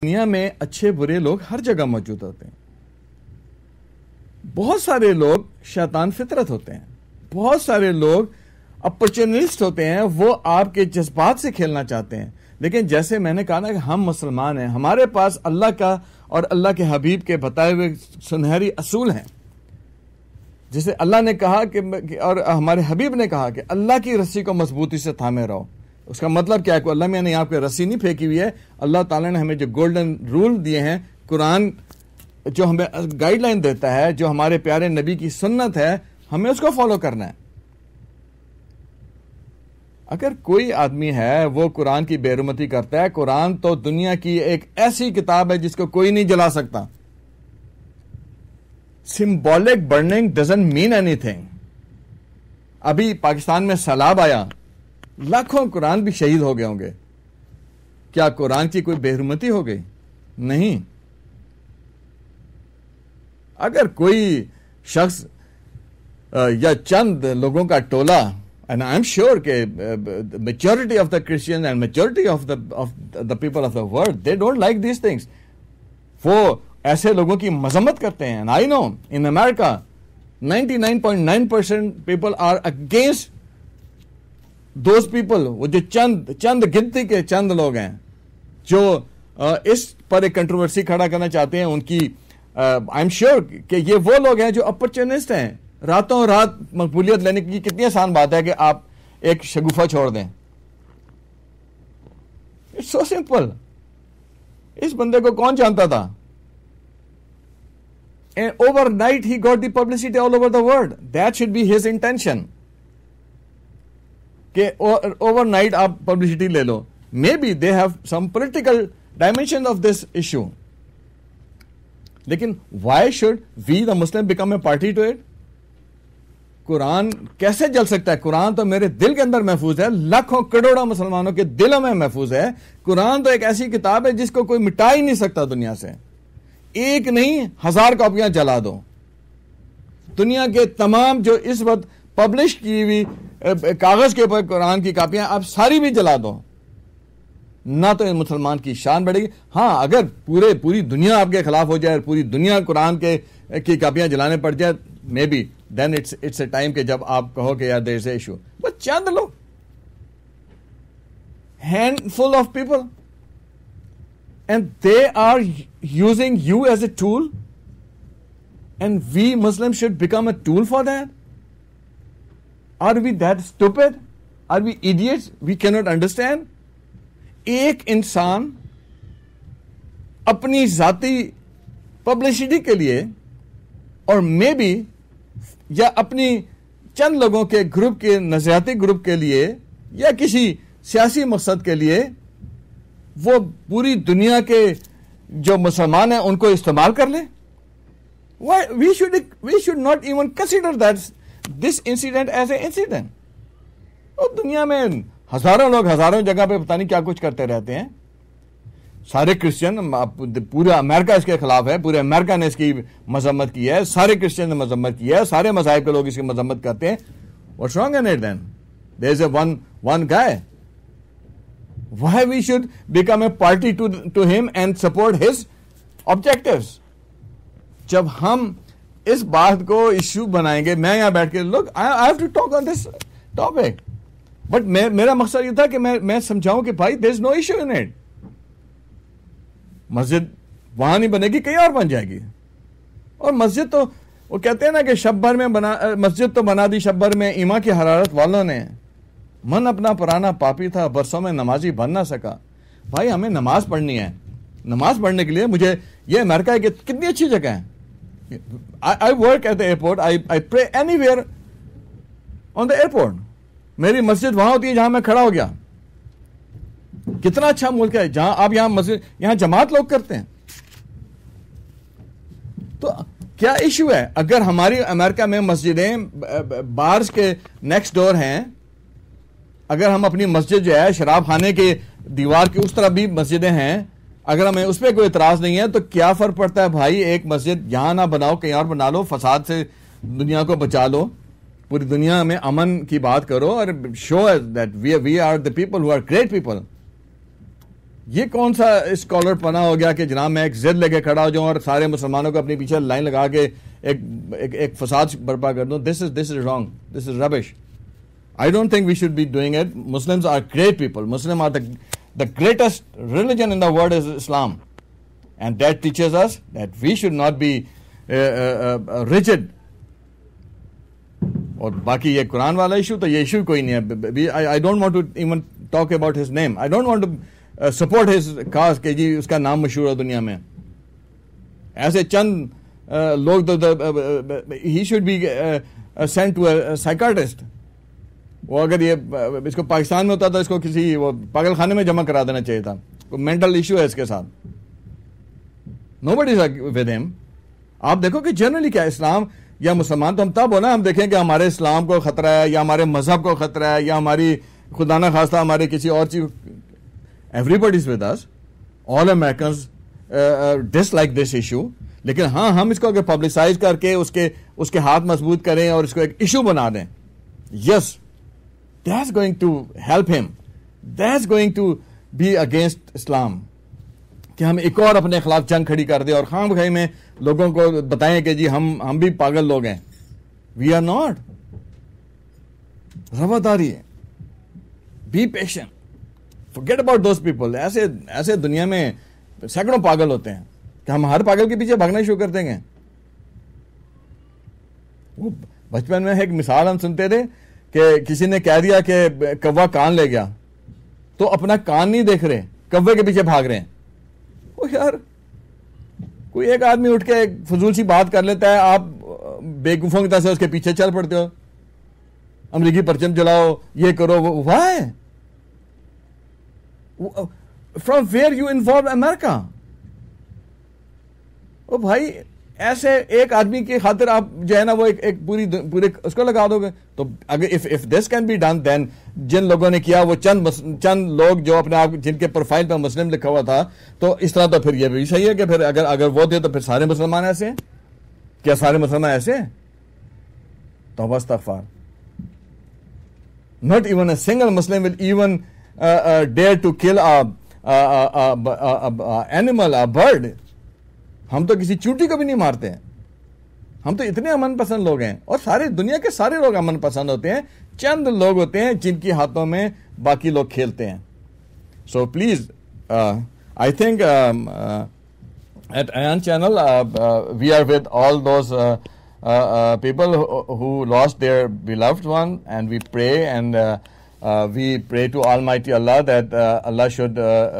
دنیا میں اچھے برے لوگ ہر جگہ موجود ہوتے ہیں. بہت سارے لوگ شیطان فطرت ہوتے ہیں, بہت سارے لوگ اپرچونسٹ ہوتے ہیں, وہ آپ کے جذبات سے کھیلنا چاہتے ہیں. لیکن جیسے میں نے کہا نا کہ ہم مسلمان ہیں, ہمارے پاس اللہ کا اور اللہ کے حبیب کے بتائے ہوئے سنہری اصول ہیں, جسے اللہ نے کہا کہ اور ہمارے حبیب نے کہا کہ اللہ کی رسی کو مضبوطی سے تھامے رہو. اس کا مطلب کیا ہے کہ اللہ میں نے آپ کو رسی نہیں پھینکی ہوئی ہے. اللہ تعالیٰ نے ہمیں جو گولڈن رول دیے ہیں, قرآن جو ہمیں گائیڈ لائن دیتا ہے, جو ہمارے پیارے نبی کی سنت ہے, ہمیں اس کو فالو کرنا ہے. اگر کوئی آدمی ہے وہ قرآن کی بے حرمتی کرتا ہے, قرآن تو دنیا کی ایک ایسی کتاب ہے جس کو کوئی نہیں جلا سکتا. Symbolic burning doesn't mean anything. ابھی پاکستان میں سیلاب آیا, لاکھوں قرآن بھی شہید ہو گئے ہوں گے. کیا قرآن کی کوئی بے حرمتی ہو گئی؟ نہیں. اگر کوئی شخص یا چند لوگوں کا ٹولہ, and I'm sure کہ majority of the Christians and majority of the people of the world, they don't like these things. وہ ایسے لوگوں کی مذمت کرتے ہیں. And I know in America 99.9% people are against those people. وہ جو چند گنتی کے چند لوگ ہیں جو اس پر ایک کنٹروورسی کھڑا کرنا چاہتے ہیں, ان کی I'm sure کہ یہ وہ لوگ ہیں جو اپرچونسٹ ہیں. راتوں رات مقبولیت لینے کی کتنی آسان بات ہے کہ آپ ایک شگوفہ چھوڑ دیں. It's so simple. اس بندے کو کون جانتا تھا؟ And overnight he got the publicity all over the world. That should be his intention. کہ overnight آپ publicity لے لو. Maybe they have some political dimension of this issue. لیکن why should we the Muslim become a party to it? قرآن کیسے جل سکتا ہے؟ قرآن تو میرے دل کے اندر محفوظ ہے, لاکھوں کروڑوں مسلمانوں کے دلوں میں محفوظ ہے. قرآن تو ایک ایسی کتاب ہے جس کو کوئی مٹا ہی نہیں سکتا دنیا سے. ایک نہیں 1000 کاپیاں جلا دو. دنیا کے تمام جو اس وقت پبلش کی ہوئی کاغذ کے اوپر قرآن کی کاپیاں آپ ساری بھی جلا دو, نہ تو مسلمان کی شان بڑھے گی. ہاں اگر پوری دنیا آپ کے خلاف ہو جائے, پوری دنیا قرآن کی کاپیاں جلانے پڑ جائے, maybe then it's a time کہ جب آپ کہو کہ یار there is a issue. بس چند لوگ, handful of people, and they are using you as a tool, and we Muslims should become a tool for that. Are we that stupid? Are we idiots? We cannot understand. ایک انسان اپنی ذاتی publicity کے لیے اور may be یا اپنی چند لوگوں کے گروپ کے نظریاتی گروپ کے لیے یا کسی سیاسی مقصد کے لیے وہ پوری دنیا کے جو مسلمان ہیں ان کو استعمال کر لیں. We should not even consider this incident as an incident. اور دنیا میں ہزاروں لوگ ہزاروں جگہ پہ پتہ نہیں کیا کچھ کرتے رہتے ہیں. سارے کرسچن, پورا امریکہ اس کے خلاف ہے, پورے امریکہ نے اس کی مذمت کی ہے, سارے کرسچن نے مذمت کی ہے, سارے مذاہب کے لوگ اس کی مذمت کرتے ہیں. What's wrong in it then? There is a one guy. Why we should become a party to him and support his objectives? جب ہم اس بات کو ایشو بنائیں گے, میں یہاں بیٹھ کے look, I have to talk on this topic. But میرا مقصد یہ تھا کہ میں سمجھاؤں کہ بھائی there is no issue in it. مسجد وہاں نہیں بنے گی, کہیں اور بن جائے گی. اور مسجد تو وہ کہتے ہیں نا کہ شب بھر میں مسجد تو بنا دی شب بھر میں ایمان کی حرارت والوں نے, من اپنا پرانا پاپی تھا برسوں میں نمازی بن نہ سکا. بھائی ہمیں نماز پڑھنی ہے. نماز پڑھنے کے لیے مجھے یہ امریکہ ہے کہ کتنی اچھی جگہ ہے. I work at the airport. I pray anywhere on the airport. میری مسجد وہاں ہوتی ہے جہاں میں کھڑا ہو گیا. کتنا اچھا ملک ہے جہاں آپ یہاں مسجد, یہاں جماعت لوگ کرتے ہیں. تو کیا ایشو ہے اگر ہماری امریکہ میں مسجدیں بارز کے نیکسٹ ڈور ہیں, اگر ہم اپنی مسجد جو ہے شراب خانے کے دیوار کی اس طرف بھی مسجدیں ہیں, اگر ہمیں اس پہ کوئی اعتراض نہیں ہے, تو کیا فرق پڑتا ہے بھائی؟ ایک مسجد یہاں نہ بناؤ, کہیں اور بنا لو, فساد سے دنیا کو بچا لو, پوری دنیا میں امن کی بات کرو اور show that we are the people who are great people. یہ کون سا اسکالر پنا ہو گیا کہ جناب میں ایک ضد لے کے کھڑا ہو جاؤں اور سارے مسلمانوں کو اپنی پیچھے لائن لگا کے ایک فساد برپا کر دوں. دس از رانگ, دس از ربش. I don't think we should be doing it. Muslims are great people. Muslims are the greatest religion in the world is Islam. And that teaches us that we should not be rigid. اور باقی یہ قرآن والا issue تو یہ issue کوئی نہیں ہے. I don't want to even talk about his name. I don't want to support his cause کہ جی اس کا نام مشہور ہے دنیا میں. ایسے چند لوگ he should be sent to a psychiatrist. وہ اگر یہ اس کو پاکستان میں ہوتا تو اس کو کسی وہ پاگل خانے میں جمع کرا دینا چاہیے تھا. کوئی مینٹل ایشو ہے اس کے ساتھ. Nobody is with him. آپ دیکھو کہ جنرلی کیا اسلام یا مسلمان تو ہم تب ہو نا ہم دیکھیں کہ ہمارے اسلام کو خطرہ ہے یا ہمارے مذہب کو خطرہ ہے یا ہماری خدا نہ خواستہ ہمارے کسی اور چیز. Everybody is with us. All Americans dislike this issue. لیکن ہاں ہم اس کو اگر پبلسائز کر کے اس کے ہاتھ مضبوط کریں اور اس کو ایک ایشو بنا دیں, یس that's going to help him. That's going to be against Islam. کہ ہم ایک اور اپنے خلاف جنگ کھڑی کر دیں اور خام بخائی میں لوگوں کو بتائیں کہ جی ہم بھی پاگل لوگ ہیں. We are not. رواداری ہے. Be patient. Forget about those people. ایسے دنیا میں سینکڑوں پاگل ہوتے ہیں کہ ہم ہر پاگل کے پیچھے بھاگنا شروع کر دیں گے. وہ بچپن میں ایک مثال ہم سنتے تھے کہ کسی نے کہہ دیا کہ کوا کان لے گیا تو اپنا کان نہیں دیکھ رہے, کوے کے پیچھے بھاگ رہے ہیں. وہ یار کوئی ایک آدمی اٹھ کے ایک فضول سی بات کر لیتا ہے, آپ بیوقوفوں کی طرح سے اس کے پیچھے چل پڑتے ہو. امریکی پرچم جلاؤ, یہ کرو, why? From where you involve America? او بھائی ایسے ایک آدمی کی خاطر آپ جو ہے نا وہ ایک پورے اس کو لگا دو گے. تو اگر if this can be done then جن لوگوں نے کیا وہ چند لوگ جو اپنے آپ جن کے پروفائل پہ مسلم لکھا ہوا تھا, تو اس طرح تو پھر یہ بھی صحیح ہے کہ پھر اگر وہ تھے تو پھر سارے مسلمان ایسے ہیں. کیا سارے مسلمان ایسے ہیں؟ توبہ استغفار. Not even a single Muslim will even dare to kill a animal, a bird. ہم تو کسی چونٹی کو بھی نہیں مارتے ہیں. ہم تو اتنے امن پسند لوگ ہیں اور ساری دنیا کے سارے لوگ امن پسند ہوتے ہیں. چند لوگ ہوتے ہیں جن کی ہاتھوں میں باقی لوگ کھیلتے ہیں. So please I think at AYAN channel we are with all those people who lost their beloved one, and we pray and we pray to Almighty Allah that Allah should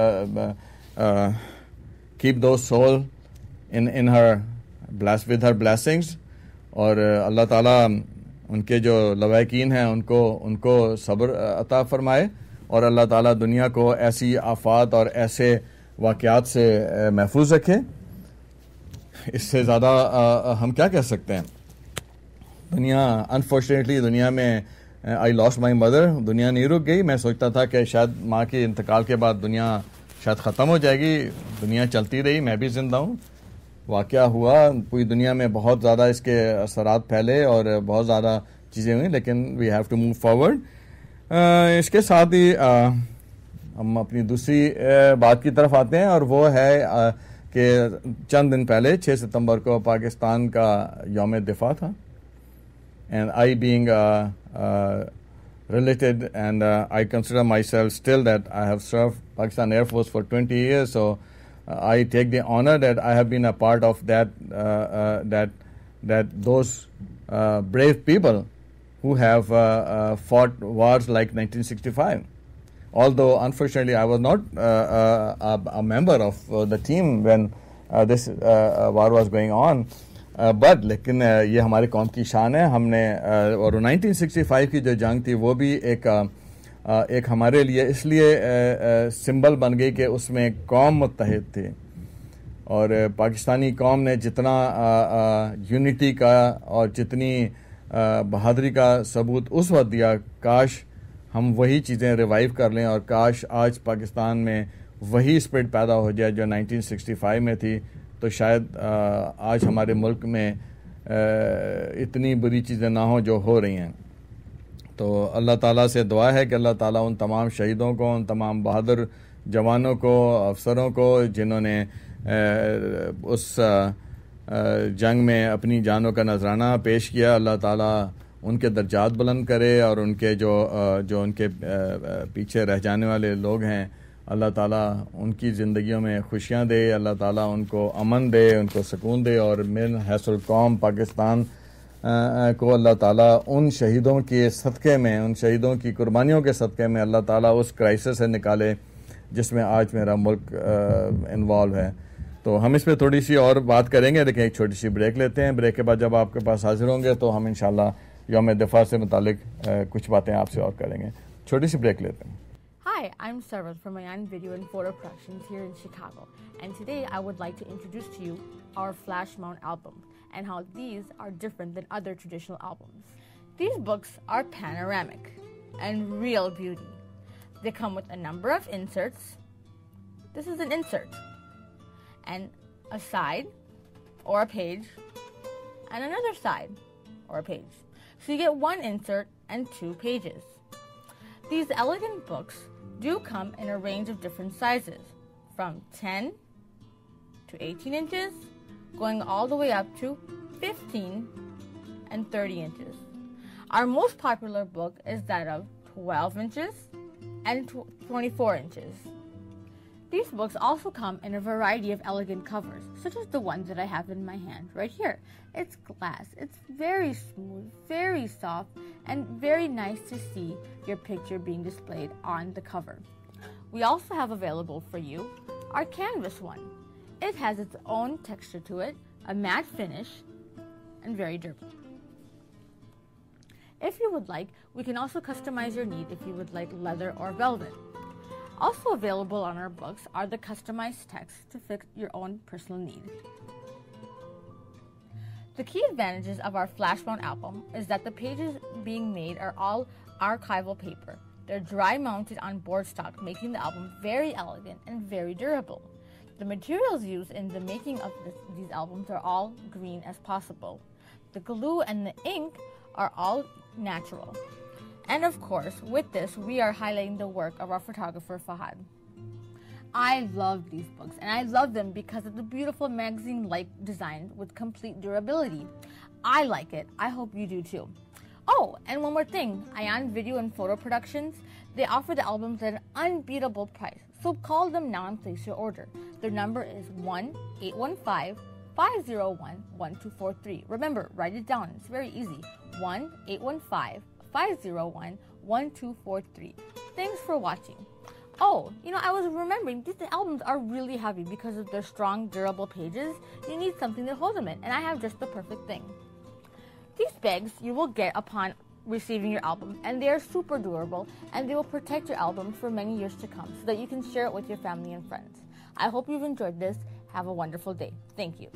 keep those souls in her blessed with her blessings, اور اللہ تعالیٰ ان کے جو لواحقین ہیں ان کو صبر عطا فرمائے, اور اللہ تعالیٰ دنیا کو ایسی آفات اور ایسے واقعات سے محفوظ رکھے. اس سے زیادہ ہم کیا کہہ سکتے ہیں. دنیا انفارچونیٹلی دنیا میں آئی لاسٹ مائی مدر. دنیا نہیں رک گئی. میں سوچتا تھا کہ شاید ماں کے انتقال کے بعد دنیا شاید ختم ہو جائے گی. دنیا چلتی رہی, میں بھی زندہ ہوں. واقعہ ہوا, پوری دنیا میں بہت زیادہ اس کے اثرات پھیلے اور بہت زیادہ چیزیں ہوئیں, لیکن we have to move forward. اس کے ساتھ ہی ہم اپنی دوسری بات کی طرف آتے ہیں, اور وہ ہے کہ چند دن پہلے 6 ستمبر کو پاکستان کا یوم دفاع تھا. And I being related and I consider myself still that I have served Pakistan Air Force for 20 years, so I take the honor that I have been a part of that those brave people who have fought wars like 1965. Although unfortunately I was not a member of the team when this war was going on, but لیکن یہ ہمارے قوم کی شان ہے. ہم نے اور 1965 کی جو جنگ تھی وہ بھی ایک ہمارے لیے اس لیے سمبل بن گئی کہ اس میں قوم متحد تھی, اور پاکستانی قوم نے جتنا یونٹی کا اور جتنی بہادری کا ثبوت اس وقت دیا, کاش ہم وہی چیزیں ریوائیو کر لیں, اور کاش آج پاکستان میں وہی اسپرٹ پیدا ہو جائے جو 1965 میں تھی. تو شاید آج ہمارے ملک میں اتنی بری چیزیں نہ ہوں جو ہو رہی ہیں. تو اللہ تعالیٰ سے دعا ہے کہ اللہ تعالیٰ ان تمام شہیدوں کو, ان تمام بہادر जवानों को, अफसरों को जिन्होंने उस जंग में अपनी जानों का नजराना पेश किया, अल्लाह ताला उनके दर्जात बुलंद करे और उनके जो उनके पीछे रह जाने वाले लोग हैं, अल्लाह ताला उनकी ज़िंदगियों में खुशियाँ दे, अल्लाह ताला उनको अमन दे, उनको सुकून दे। और मिन हैसुल कौम पाकिस्तान को अल्लाह ताला उन शहीदों के सदक़े में, उन शहीदों की कुर्बानियों के सदक़े में अल्लाह ताला उस क्राइसिस से निकाले जिसमें आज मेरा मुल्क इन्वॉल्व है। तो हम इस पर थोड़ी सी और बात करेंगे, लेकिन एक छोटी सी ब्रेक लेते हैं। ब्रेक के बाद जब आपके पास हाजिर होंगे तो हम इंशाल्लाह यौम दिफा से मुतालिक कुछ बातें आपसे और करेंगे। छोटी सी ब्रेक लेते हैं। Hi, I'm Sarvat from AYAN Video and Photo Productions here in Chicago, and today I would like to introduce to you our flash mount albums and how these are different than other traditional albums. These books are panoramic and real beauty. They come with a number of inserts. This is an insert, and a side or a page, and another side or a page. So you get one insert and two pages. These elegant books do come in a range of different sizes, from 10 to 18 inches, going all the way up to 15 and 30 inches. Our most popular book is that of 12 inches and 24 inches. These books also come in a variety of elegant covers, such as the one that I have in my hand right here. It's glass. It's very smooth, very soft, and very nice to see your picture being displayed on the cover. We also have available for you our canvas one. It has its own texture to it, a matte finish, and very durable. If you would like, we can also customize your need if you would like leather or velvet. Also available on our books are the customized text to fit your own personal need. The key advantages of our flash mount album is that the pages being made are all archival paper. They're dry mounted on board stock, making the album very elegant and very durable. The materials used in the making of these albums are all green as possible. The glue and the ink are all natural. And of course, with this, we are highlighting the work of our photographer, Fahad. I love these books, and I love them because of the beautiful magazine-like design with complete durability. I like it. I hope you do too. Oh, and one more thing. AYAN Video and Photo Productions, they offer the albums at an unbeatable price. So call them now and place your order. Their number is 1-815-501-1243. Remember, write it down. It's very easy. 1-815-501-1243. Thanks for watching. Oh, I was remembering, these albums are really heavy because of their strong, durable pages. You need something to hold them in, and I have just the perfect thing. These bags you will get upon receiving your album, and they are super durable, and they will protect your album for many years to come so that you can share it with your family and friends. I hope you've enjoyed this. Have a wonderful day. Thank you.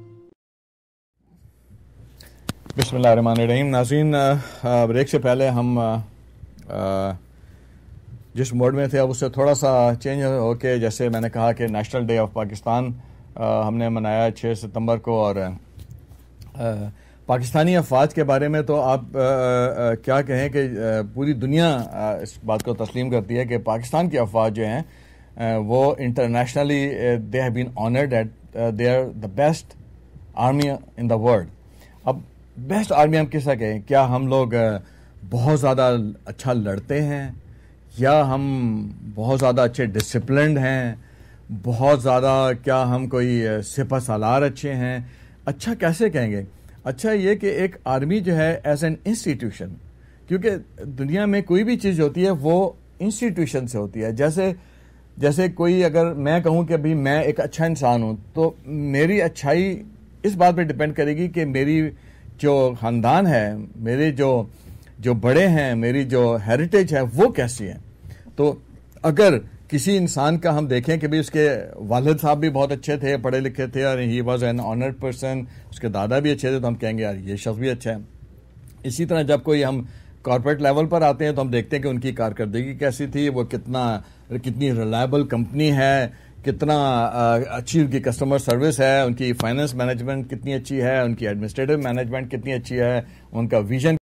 बिस्मिल्लाहिर्रहमानिर्रहीम। नाज़रीन, break से पहले हम जिस mode में थे अब उससे थोड़ा सा चेंज होके, जैसे मैंने कहा कि नेशनल डे ऑफ पाकिस्तान हमने मनाया 6 सितंबर को, और पाकिस्तानी अफवाज के बारे में तो आप क्या कहें कि पूरी दुनिया इस बात को तस्लीम करती है कि पाकिस्तान की अफवाज जो हैं वो internationally they have been honoured at they are the best army in the world. अब बेस्ट आर्मी हम किसा कहें? क्या हम लोग बहुत ज़्यादा अच्छा लड़ते हैं, या हम बहुत ज़्यादा अच्छे डिसिप्लिन्ड हैं, बहुत ज़्यादा क्या हम कोई सिपह सालार अच्छे हैं? अच्छा कैसे कहेंगे? अच्छा ये कि एक आर्मी जो है एज एन इंस्टीट्यूशन, क्योंकि दुनिया में कोई भी चीज़ होती है वो इंस्टीट्यूशन से होती है। जैसे कोई, अगर मैं कहूँ कि अभी मैं एक अच्छा इंसान हूँ, तो मेरी अच्छाई इस बात पे डिपेंड करेगी कि मेरी जो ख़ानदान है, मेरे जो बड़े हैं, मेरी जो हेरिटेज है वो कैसी है। तो अगर किसी इंसान का हम देखें कि भाई उसके वालिद साहब भी बहुत अच्छे थे, पढ़े लिखे थे, और he was an honoured person, उसके दादा भी अच्छे थे, तो हम कहेंगे यार ये शख्स भी अच्छा है। इसी तरह जब कोई हम कॉर्पोरेट लेवल पर आते हैं तो हम देखते हैं कि उनकी कारकर्दगी कैसी थी, वो कितनी रिलायबल कंपनी है, कितना अच्छी उनकी कस्टमर सर्विस है, उनकी फाइनेंस मैनेजमेंट कितनी अच्छी है, उनकी एडमिनिस्ट्रेटिव मैनेजमेंट कितनी अच्छी है, उनका विजन